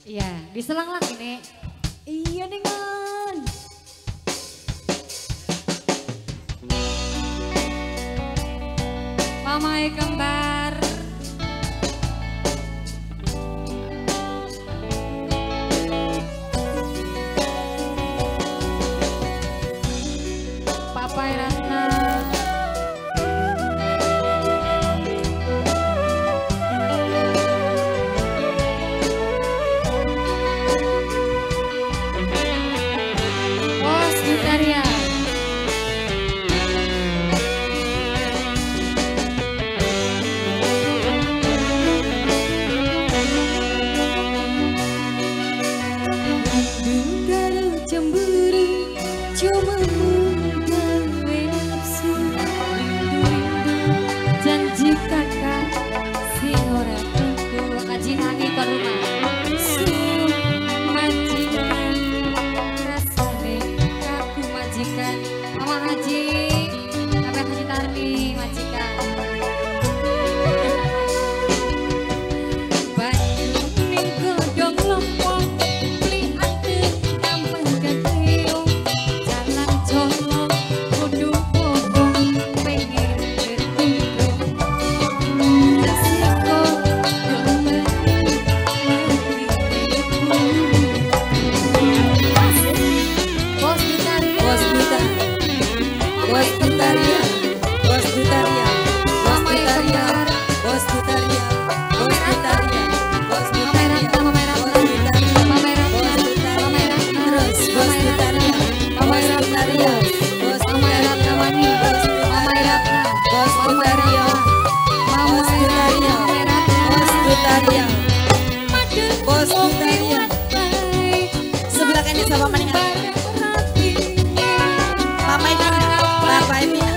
Iya, diselang lagi nih. Iya dengan. Mamai kembar. Papai Ratna. Bos Gitaria. Karo cemburu cuma gawe nafsu. Janji kakak si ora tentu kaji nangi ke rumah. Majikan rasane kaku majikan Mama Haji sampai Haji Tarni majikan. Banyu ning godhong lempong beli ate tambah gadeong jalan jolo kudu bobong pengen bertundung resiko domen bos gitar Bos gitar. Bos gitaria. Bos gitaria. Bos gitaria. Bos gitaria. Bos gitaria. Bos gitaria. Bos gitaria. Terus bos gitaria. Bos gitaria. Bos gitaria. Bos gitaria. Bos gitaria. Bos gitaria. Bos gitaria. Sebelah kanan sama maningan. Mama ini, Bapak ini.